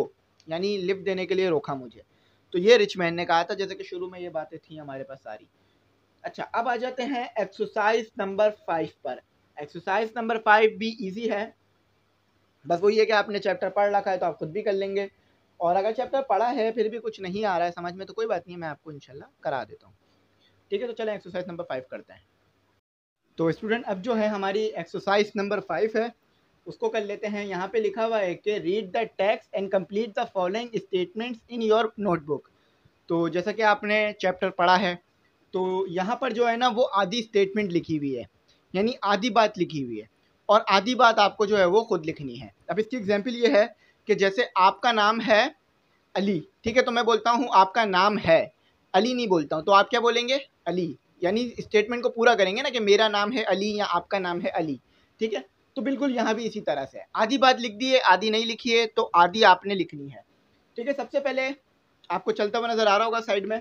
यानी लिफ्ट देने के लिए रोका मुझे। तो ये रिच मैन ने कहा था, जैसे कि शुरू में ये बातें थी हमारे पास सारी। अच्छा, अब आ जाते हैं एक्सरसाइज नंबर फाइव पर। एक्सरसाइज नंबर फाइव भी इजी है, बस वही है कि आपने चैप्टर पढ़ रखा है तो आप खुद भी कर लेंगे, और अगर चैप्टर पढ़ा है फिर भी कुछ नहीं आ रहा है समझ में तो कोई बात नहीं, मैं आपको इंशाल्लाह करा देता हूँ। ठीक है, तो चलें एक्सरसाइज नंबर फाइव करते हैं। तो स्टूडेंट अब जो है हमारी एक्सरसाइज नंबर फाइव है उसको कर लेते हैं। यहाँ पे लिखा हुआ है कि read the text and complete the following statements in your notebook. तो जैसा कि आपने चैप्टर पढ़ा है तो यहाँ पर जो है ना वो आधी स्टेटमेंट लिखी हुई है, यानी आधी बात लिखी हुई है, और आधी बात आपको जो है वो खुद लिखनी है। अब इसकी एग्जाम्पल ये है कि जैसे आपका नाम है अली, ठीक है, तो मैं बोलता हूँ आपका नाम है अली, नहीं बोलता हूँ, तो आप क्या बोलेंगे? अली, यानी स्टेटमेंट को पूरा करेंगे ना कि मेरा नाम है अली या आपका नाम है अली। ठीक है, तो बिल्कुल यहाँ भी इसी तरह से आधी बात लिख दी है, आधी नहीं लिखी है, तो आधी आपने लिखनी है। ठीक है, सबसे पहले आपको चलता हुआ नजर आ रहा होगा साइड में,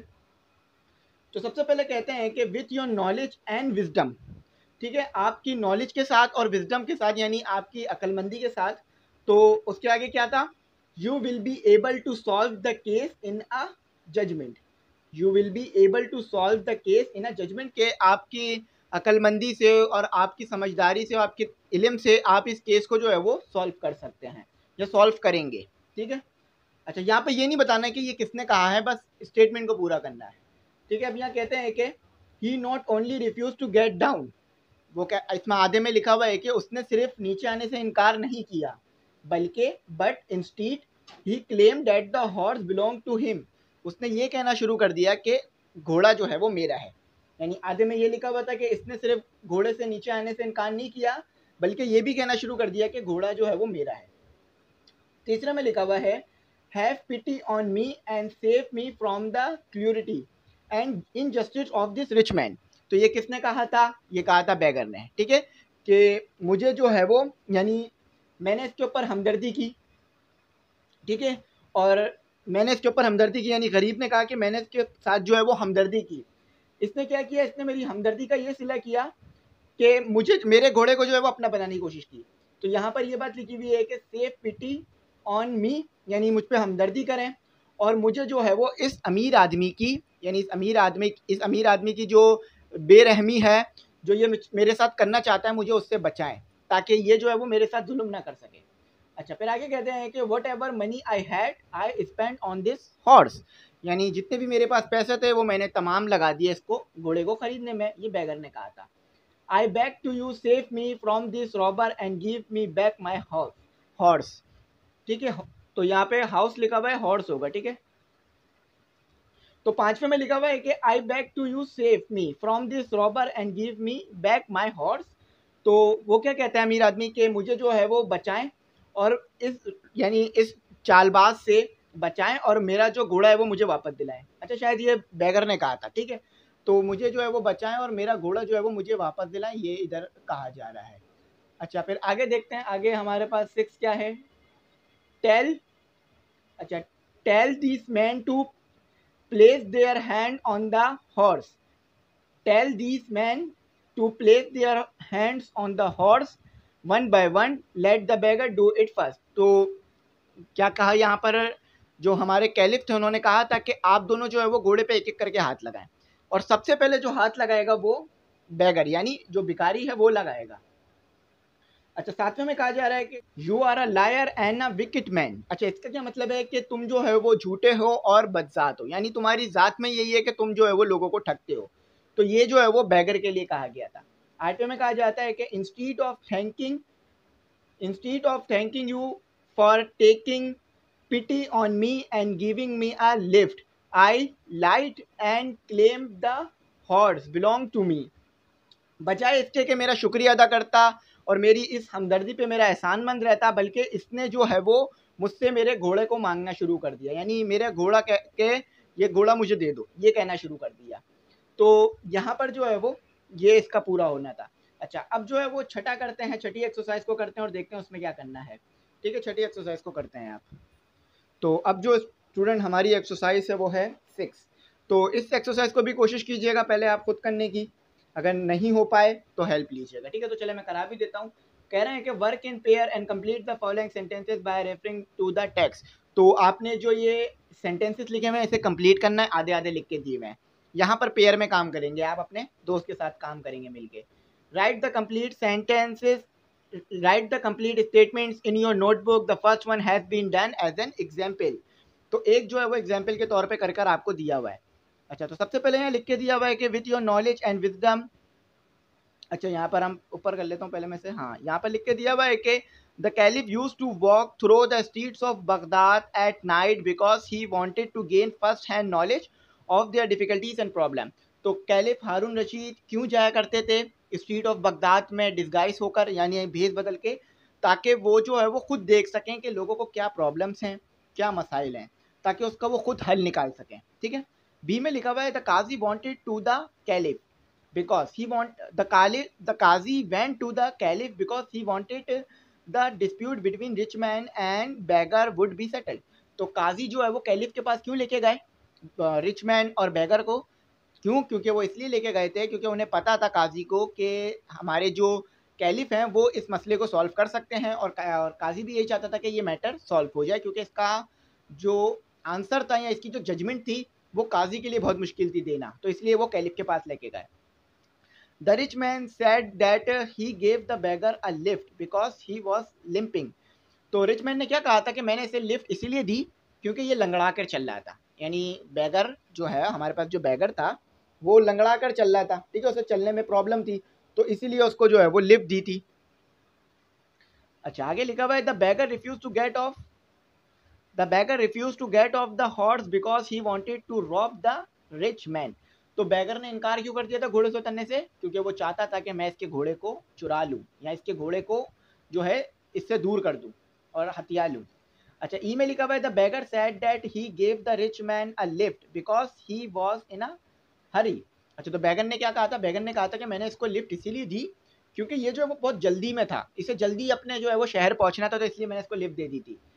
तो सबसे पहले कहते हैं कि with your knowledge and wisdom. ठीक है, आपकी नॉलेज के साथ और विजडम के साथ, यानी आपकी अक्लमंदी के साथ। तो उसके आगे क्या था? You will be able to solve the case in a judgment. You will be able to solve the case in a judgment, के आपकी अक्लमंदी से और आपकी समझदारी से और आपके इल्म से आप इस केस को जो है वो सॉल्व कर सकते हैं या सॉल्व करेंगे। ठीक है, अच्छा, यहाँ पे ये नहीं बताना है कि ये किसने कहा है, बस स्टेटमेंट को पूरा करना है। ठीक है, अब यहाँ कहते हैं कि he not only refuse to get down, वो क्या इसमें आधे में लिखा हुआ है कि उसने सिर्फ नीचे आने से इनकार नहीं किया, बल्कि but instead he claim that the horse belong to him, उसने ये कहना शुरू कर दिया कि घोड़ा जो है वो मेरा है। यानी आधे में ये लिखा हुआ था कि इसने सिर्फ घोड़े से नीचे आने से इनकार नहीं किया, बल्कि ये भी कहना शुरू कर दिया कि घोड़ा जो है वो मेरा है। तीसरे में लिखा हुआ है have pity on me and save me from the cruelty and injustice of this rich man. तो ये किसने कहा था? ये कहा था बैगर ने। ठीक है, कि मुझे जो है वो, यानी मैंने इसके ऊपर हमदर्दी की। ठीक है, और मैंने इसके ऊपर हमदर्दी की, यानी गरीब ने कहा कि मैंने इसके साथ जो है वो हमदर्दी की। इसने क्या किया? इसने मेरी हमदर्दी का ये सिला किया कि मुझे, मेरे घोड़े को जो है वो अपना बनाने की कोशिश की। तो यहाँ पर ये बात लिखी हुई है कि सेव पिटी ऑन मी, यानी मुझ पे हमदर्दी करें, और मुझे जो है वो इस अमीर आदमी की, यानी इस अमीर आदमी इस अमीर आदमी की जो बेरहमी है, जो ये मेरे साथ करना चाहता है, मुझे उससे बचाएं, ताकि ये जो है वो मेरे साथ जुल्म ना कर सके। अच्छा, फिर आगे कहते हैं कि whatever money I had I spend on this horse, यानी जितने भी मेरे पास पैसे थे वो मैंने तमाम लगा दिए इसको, घोड़े को खरीदने में, ये बैगर ने कहा था। I beg to you save me from this robber and give me back my horse. ठीक है, तो यहाँ पे हाउस लिखा हुआ है, हॉर्स होगा। ठीक है, तो पांचवे में लिखा हुआ है कि I beg to you save me from this robber and give me back my horse. तो वो क्या कहता है अमीर आदमी के मुझे जो है वो बचाएं, और इस, यानी इस चालबाज से बचाएं, और मेरा जो घोड़ा है वो मुझे वापस दिलाएं। अच्छा, शायद ये बैगर ने कहा था। ठीक है, तो मुझे जो है वो बचाएं और मेरा घोड़ा जो है वो मुझे वापस दिलाएं, ये इधर कहा जा रहा है। अच्छा, फिर आगे देखते हैं, आगे हमारे पास सिक्स क्या है? टेल, अच्छा, tell this man to place their hand on the horse. Tell these men to place their hands on the horse one by one. Let the beggar do it first. तो क्या कहा यहाँ पर? जो हमारे कैलिफ थे उन्होंने कहा था कि आप दोनों जो है वो घोड़े पे एक एक करके हाथ लगाएं, और सबसे पहले जो हाथ लगाएगा वो बैगर, यानी जो भिखारी है वो लगाएगा। अच्छा, सातवें में कहा जा रहा है कि you are a liar and a wicked man. अच्छा, इसका क्या मतलब है? कि तुम जो है वो झूठे हो और बदजात हो, यानी तुम्हारी जात में यही है कि तुम जो है वो लोगों को ठगते हो। तो ये जो है वो बैगर के लिए कहा गया था। आठवें में कहा जाता है कि instead of thanking instead of thanking you for taking pity on me and giving me a lift, I lied and claim the horse belong to me. बजाय इसके कि मेरा शुक्रिया अदा करता और मेरी इस हमदर्दी पे मेरा एहसानमंद रहता, बल्कि इसने जो है वो मुझसे मेरे घोड़े को मांगना शुरू कर दिया, यानी मेरे घोड़ा कह के ये घोड़ा मुझे दे दो, ये कहना शुरू कर दिया। तो यहाँ पर जो है वो ये इसका पूरा होना था। अच्छा, अब जो है वो छठा करते हैं, छठी एक्सरसाइज को करते हैं और देखते हैं उसमें क्या करना है। ठीक है, छठी एक्सरसाइज को करते हैं आप। तो अब जो स्टूडेंट हमारी एक्सरसाइज है वो है सिक्स। तो इस एक्सरसाइज को भी कोशिश कीजिएगा पहले आप खुद करने की, अगर नहीं हो पाए तो हेल्प लीजिएगा। ठीक है, तो चले मैं करा भी देता हूँ। कह रहे हैं कि work in pair and complete the following sentences by referring to the text. तो आपने जो ये सेंटेंसेस लिखे हुए हैं इसे कंप्लीट करना है, आधे आधे लिख के दिए हुए हैं। यहाँ पर पेयर में काम करेंगे, आप अपने दोस्त के साथ काम करेंगे मिलके। Write the complete sentences, write the complete statements in your notebook, the first one has been done as an example. तो एक जो है वो एग्जाम्पल के तौर पे कर कर आपको दिया हुआ है। अच्छा, तो सबसे पहले यहाँ लिख के दिया हुआ है कि with your knowledge and wisdom. अच्छा, यहाँ पर हम ऊपर कर लेता हूँ पहले में से। हाँ, यहाँ पर लिख के दिया हुआ है कि the caliph used to walk through the streets of Baghdad at night because he wanted to gain first hand knowledge of their difficulties and problem. तो कैलिफ हारून रशीद क्यों जाया करते थे स्ट्रीट ऑफ बगदाद में डिस्गाइज होकर, यानी भेस बदल के, ताकि वो जो है वो खुद देख सकें कि लोगों को क्या प्रॉब्लम्स हैं, क्या मसाइल हैं, ताकि उसका वो खुद हल निकाल सकें। ठीक है। बी में लिखा हुआ है the qazi wanted to the caliph because he want the caliph the Qazi went to the caliph because he wanted the dispute between rich man and beggar would be settled। तो काजी जो है वो कैलिफ के पास क्यों लेके गए रिच मैन और बेगर को? क्यों? क्योंकि वो इसलिए लेके गए थे क्योंकि उन्हें पता था काजी को कि हमारे जो कैलिफ हैं वो इस मसले को सॉल्व कर सकते हैं, और, का, और काजी भी यही चाहता था कि ये मैटर सॉल्व हो जाए, क्योंकि इसका जो आंसर था या इसकी जो जजमेंट थी वो काजी के लिए बहुत मुश्किल थी देना, तो इसलिए वो कैलिफ के पास लेके गए। The rich man said that uh, he gave the beggar a lift because he was limping। तो रिच मैन ने क्या कहा था कि मैंने इसे लिफ्ट इसीलिए दी क्योंकि ये लंगड़ा कर चल रहा था। यानी बैगर जो है, हमारे पास जो बैगर था वो लंगड़ा कर चल रहा था, ठीक है, उसे चलने में प्रॉब्लम थी, तो इसीलिए उसको जो है वो लिफ्ट दी थी। अच्छा, आगे लिखा हुआ है the beggar refuse to get off the beggar refuse to get off the horse because he wanted to rob the rich man. तो बैगर ने इनकार क्यों कर दिया था घोड़े से उतरने से? क्योंकि वो चाहता था कि मैं इसके घोड़े को चुरा लूं, या इसके घोड़े को जो है इससे दूर कर दूं और हथिया लूं। अच्छा, ई में लिखा हुआ है the beggar said that he gave the rich man a lift because he was in a hurry. अच्छा, तो बैगर ने क्या कहा था? बैगर ने कहा था कि मैंने इसको लिफ्ट इसीलिए दी क्योंकि ये जो है वो बहुत जल्दी में था, इसे जल्दी अपने जो है वो शहर पहुंचना था, तो इसलिए मैंने इसको लिफ्ट दे दी थी।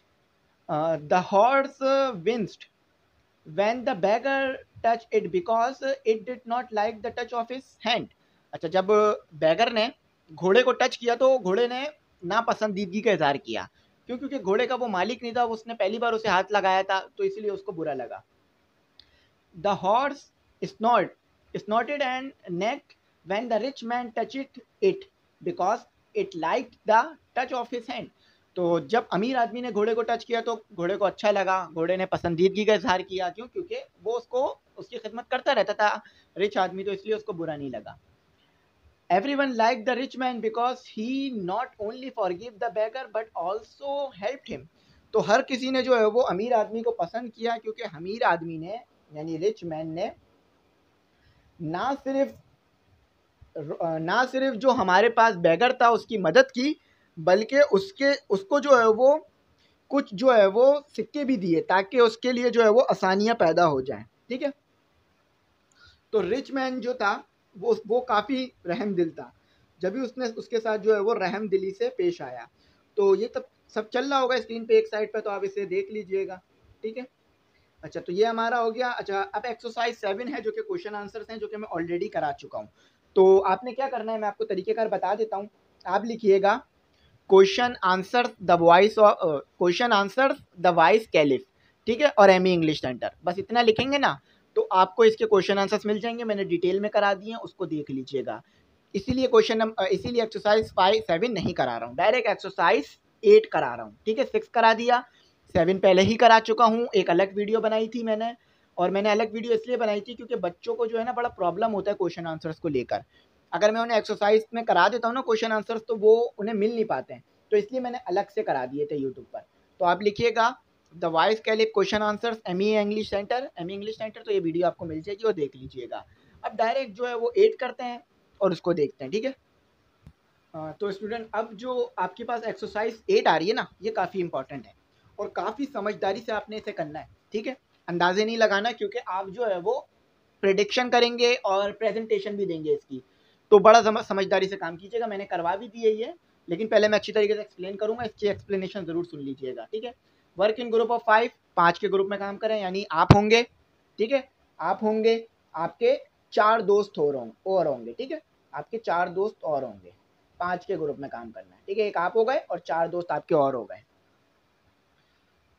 The horse winced when the beggar touched it because it did not like the touch of his hand। अच्छा, जब बैगर ने घोड़े को टच किया तो घोड़े ने नापसंदीदगी का इजहार किया। क्यों? क्योंकि घोड़े का वो मालिक नहीं था, उसने पहली बार उसे हाथ लगाया था, तो इसलिए उसको बुरा लगा। The horse snort snorted and necked when the rich man touched it because it liked the touch of his hand। तो जब अमीर आदमी ने घोड़े को टच किया तो घोड़े को अच्छा लगा, घोड़े ने पसंदीदगी का इजहार किया। क्यों? क्योंकि वो उसको उसकी खिदमत करता रहता था रिच आदमी, तो इसलिए उसको बुरा नहीं लगा। Everyone liked the rich man because he not only forgave the beggar but also helped him। तो हर किसी ने जो है वो अमीर आदमी को पसंद किया क्योंकि अमीर आदमी ने यानी रिच मैन ने ना सिर्फ ना सिर्फ जो हमारे पास बैगर था उसकी मदद की, बल्कि उसके उसको जो है वो कुछ जो है वो सिक्के भी दिए ताकि उसके लिए जो है वो आसानियां पैदा हो जाएं। ठीक है। तो रिच मैन जो था वो वो काफ़ी रहम दिल था, जब भी उसने उसके साथ जो है वो रहम दिली से पेश आया। तो ये तब सब चल रहा होगा स्क्रीन पे एक साइड पे, तो आप इसे देख लीजिएगा। ठीक है। अच्छा, तो ये हमारा हो गया। अच्छा, अब एक्सरसाइज सेवन है जो कि क्वेश्चन आंसर्स हैं, जो कि मैं ऑलरेडी करा चुका हूँ। तो आपने क्या करना है मैं आपको तरीकेकार बता देता हूँ। आप लिखिएगा question answer the voice question answer the voice caliph, ठीक है, और एमी इंग्लिश सेंटर, बस इतना लिखेंगे ना तो आपको इसके क्वेश्चन आंसर्स मिल जाएंगे। मैंने डिटेल में करा दिए हैं, उसको देख लीजिएगा। इसीलिए क्वेश्चन नंबर इसीलिए एक्सरसाइज फाइव सेवन नहीं करा रहा हूँ, डायरेक्ट एक्सरसाइज एट करा रहा हूँ। ठीक है, सिक्स करा दिया, सेवन पहले ही करा चुका हूँ। एक अलग वीडियो बनाई थी मैंने, और मैंने अलग वीडियो इसलिए बनाई थी क्योंकि बच्चों को जो है ना बड़ा प्रॉब्लम होता है क्वेश्चन आंसर्स को लेकर। अगर मैं उन्हें एक्सरसाइज में करा देता हूँ ना क्वेश्चन आंसर्स, तो वो उन्हें मिल नहीं पाते हैं, तो इसलिए मैंने अलग से करा दिए थे यूट्यूब पर। तो आप लिखिएगा the voice caliph question answers M E English centre, M E English centre, तो ये वीडियो आपको मिल जाएगी और देख लीजिएगा। अब डायरेक्ट जो है वो एड करते हैं और उसको देखते हैं। ठीक है। आ, तो स्टूडेंट, अब जो आपके पास एक्सरसाइज एट आ रही है ना, ये काफ़ी इंपॉर्टेंट है और काफ़ी समझदारी से आपने इसे करना है। ठीक है, अंदाजे नहीं लगाना, क्योंकि आप जो है वो प्रेडिक्शन करेंगे और प्रेजेंटेशन भी देंगे इसकी, तो बड़ा समझदारी से काम कीजिएगा। मैंने करवा भी दी है ये, लेकिन पहले मैं अच्छी तरीके से एक्सप्लेन करूंगा, इसकी एक्सप्लेनेशन ज़रूर सुन लीजिएगा। ठीक है। Work in group of five, पाँच के ग्रुप में काम करें, यानी आप होंगे, ठीक है, आप होंगे, आपके चार दोस्त हो रहे और होंगे। ठीक है, आपके चार दोस्त और होंगे, पांच के ग्रुप में काम करना है। ठीक है, एक आप हो गए और चार दोस्त आपके और हो गए।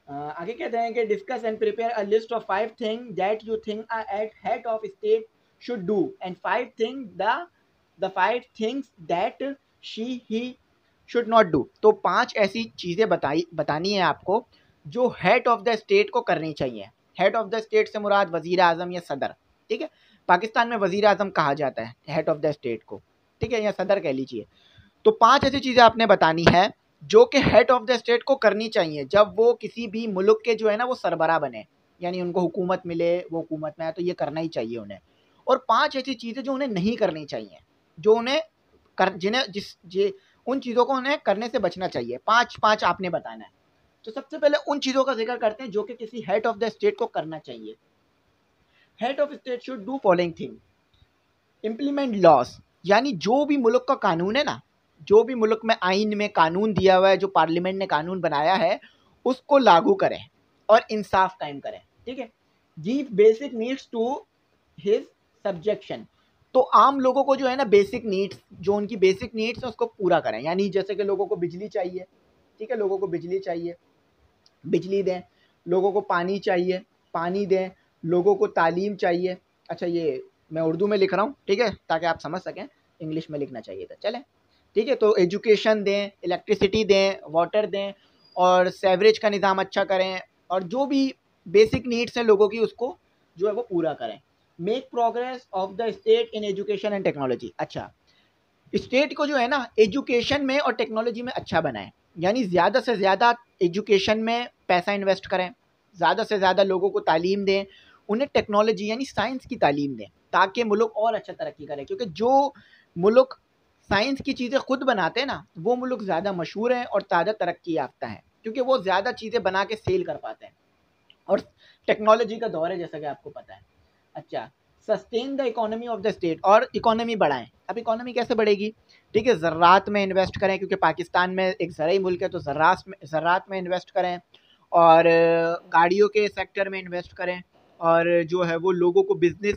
आगे कहते हैं कि discuss and prepare a list of five thing that you think at head of state should do and five thing the the five things that she he should not do. तो पांच ऐसी चीजें बताई बतानी है आपको जो हेड ऑफ द स्टेट को करनी चाहिए। हेड ऑफ द स्टेट से मुराद वजीर आजम या सदर, ठीक है। पाकिस्तान में वजीर आजम कहा जाता है हेड ऑफ द स्टेट को, ठीक है, या सदर कह लीजिए। तो पांच ऐसी चीजें आपने बतानी है जो कि हेड ऑफ द स्टेट को करनी चाहिए जब वो किसी भी मुल्क के जो है ना वो सरबरा बने, यानी उनको हुकूमत मिले, वो हुकूमत में आए, तो ये करना ही चाहिए उन्हें। और पांच ऐसी चीजें जो उन्हें नहीं करनी चाहिए, जो उन्हें कर जिन्हें जिस जे उन चीजों को उन्हें करने से बचना चाहिए। पांच पांच आपने बताना है। तो सबसे पहले उन चीजों का जिक्र करते हैं जो कि किसी हेड ऑफ द स्टेट को करना चाहिए। Head of state should do following thing. Implement laws, यानी जो भी मुल्क का कानून है ना, जो भी मुल्क में आइन में कानून दिया हुआ है, जो पार्लियामेंट ने कानून बनाया है, उसको लागू करें और इंसाफ कायम करें, ठीक है। Give basic needs to his subjection. तो आम लोगों को जो है ना बेसिक नीड्स, जो उनकी बेसिक नीड्स है उसको पूरा करें। यानी जैसे कि लोगों को बिजली चाहिए, ठीक है, लोगों को बिजली चाहिए, बिजली दें। लोगों को पानी चाहिए, पानी दें। लोगों को तालीम चाहिए। अच्छा, ये मैं उर्दू में लिख रहा हूँ, ठीक है, ताकि आप समझ सकें। इंग्लिश में लिखना चाहिए था, चलें, ठीक है। तो एजुकेशन दें, इलेक्ट्रिसिटी दें, वाटर दें, और सेवरेज का निज़ाम अच्छा करें, और जो भी बेसिक नीड्स हैं लोगों की उसको जो है वो पूरा करें। Make progress of the state in education and technology. अच्छा, स्टेट को जो है ना एजुकेशन में और टेक्नोलॉजी में अच्छा बनाएं। यानी ज़्यादा से ज़्यादा एजुकेशन में पैसा इन्वेस्ट करें, ज़्यादा से ज़्यादा लोगों को तालीम दें, उन्हें टेक्नोलॉजी यानी साइंस की तालीम दें, ताकि मुल्क और अच्छा तरक्की करे। क्योंकि जो मुल्क साइंस की चीज़ें खुद बनाते हैं ना, वो मुल्क ज़्यादा मशहूर हैं और ज़्यादा तरक्की याफ्ता हैं, क्योंकि वो ज़्यादा चीज़ें बना के सेल कर पाते हैं। और टेक्नोलॉजी का दौर है, जैसा कि आपको पता है। अच्छा, sustain the economy of the state, और इकोनॉमी बढ़ाएं। अब इकोनॉमी कैसे बढ़ेगी, ठीक है, ज़रात में इन्वेस्ट करें, क्योंकि पाकिस्तान में एक ज़रई मुल्क है, तो ज़रात में ज़रात में इन्वेस्ट करें, और गाड़ियों के सेक्टर में इन्वेस्ट करें, और जो है वो लोगों को बिजनेस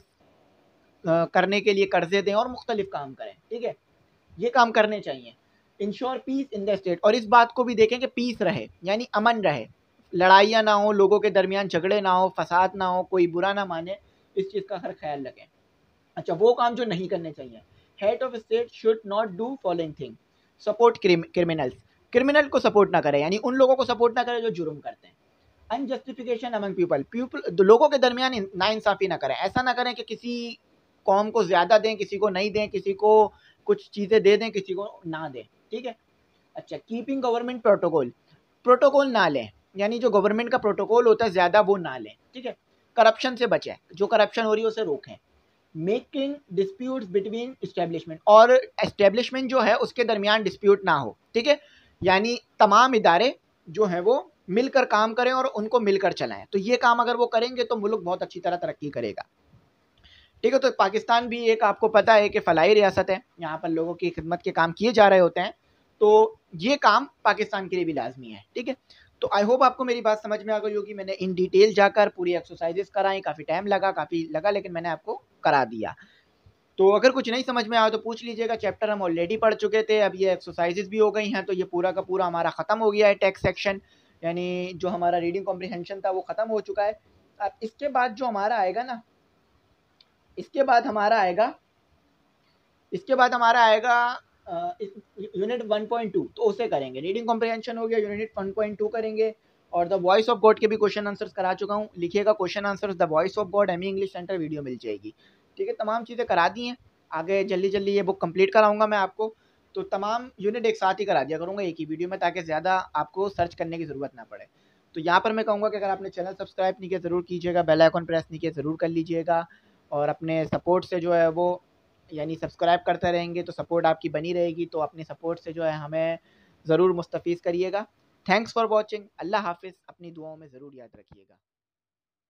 करने के लिए कर्जे दें, और मुख्तलिफ काम करें, ठीक है, ये काम करने चाहिए। Ensure peace in the state, और इस बात को भी देखें कि पीस रहे, यानी अमन रहे, लड़ाइयाँ ना हो, लोगों के दरमियान झगड़े ना हो, फसाद ना हो, कोई बुरा ना माने, इस चीज़ का हर ख्याल रखें। अच्छा, वो काम जो नहीं करने चाहिए। Head of state should not do following thing. Support criminals, criminal को सपोर्ट ना करें, यानी उन लोगों को सपोर्ट ना करें जो जुर्म करते हैं। अनजस्टिफिकेशन अमंग पीपल, पीपल लोगों के दरमियान नाइंसाफ़ी ना करें। ऐसा ना करें कि किसी कौम को ज़्यादा दें, किसी को नहीं दें, किसी को कुछ चीज़ें दे दें, किसी को ना दें, ठीक है। अच्छा, कीपिंग गवर्नमेंट प्रोटोकॉल, प्रोटोकॉल ना लें, यानी जो गवर्नमेंट का प्रोटोकॉल होता है ज़्यादा वो ना लें, ठीक है। करप्शन से बचें, जो करप्शन हो रही है उसे रोकें। मेकिंग डिस्प्यूट्स बिटवीन इस्टेब्लिशमेंट, और एस्टेब्लिशमेंट जो है उसके दरमियान डिस्प्यूट ना हो, ठीक है। यानी तमाम इदारे जो हैं वो मिलकर काम करें और उनको मिलकर चलाएं। तो ये काम अगर वो करेंगे तो मुल्क बहुत अच्छी तरह तरक्की करेगा, ठीक है। तो पाकिस्तान भी एक, आपको पता है कि फलाई रियासत है, यहाँ पर लोगों की खिदमत के काम किए जा रहे होते हैं, तो ये काम पाकिस्तान के लिए भी लाजमी है, ठीक है। तो आई होप आपको मेरी बात समझ में आ गई होगी। मैंने इन डिटेल जाकर पूरी एक्सरसाइजेस कराई, काफ़ी टाइम लगा, काफ़ी लगा, लेकिन मैंने आपको करा दिया। तो अगर कुछ नहीं समझ में आया तो पूछ लीजिएगा। चैप्टर हम ऑलरेडी पढ़ चुके थे, अब ये एक्सरसाइजेस भी हो गई हैं, तो ये पूरा का पूरा हमारा ख़त्म हो गया है टेक्स्ट सेक्शन, यानी जो हमारा रीडिंग कॉम्प्रिहेंशन था वो ख़त्म हो चुका है। अब इसके बाद जो हमारा आएगा ना, इसके बाद हमारा आएगा इसके बाद हमारा आएगा यूनिट वन पॉइंट टू, तो उसे करेंगे। रीडिंग कॉम्प्रिहेंशन हो गया, यूनिट वन पॉइंट टू करेंगे। और द वॉइस ऑफ गॉड के भी क्वेश्चन आंसर्स करा चुका हूँ, लिखिएगा question answers the voice of God, M E English centre, video मिल जाएगी, ठीक है। तमाम चीज़ें करा दी हैं, आगे जल्दी जल्दी ये बुक कंप्लीट कराऊंगा मैं आपको। तो तमाम यूनिट एक साथ ही करा दिया करूँगा एक ही वीडियो में, ताकि ज़्यादा आपको सर्च करने की ज़रूरत ना पड़े। तो यहाँ पर मैं कहूँगा कि अगर आपने चैनल सब्सक्राइब नहीं किया ज़रूर कीजिएगा, बेल आइकन प्रेस नहीं किया ज़रूर कर लीजिएगा, और अपने सपोर्ट से जो है वो, यानी सब्सक्राइब करते रहेंगे तो सपोर्ट आपकी बनी रहेगी, तो अपने सपोर्ट से जो है हमें ज़रूर मुस्तफ़ीज़ करिएगा। Thanks for watching. अल्लाह हाफ़िज़। अपनी दुआओं में ज़रूर याद रखिएगा।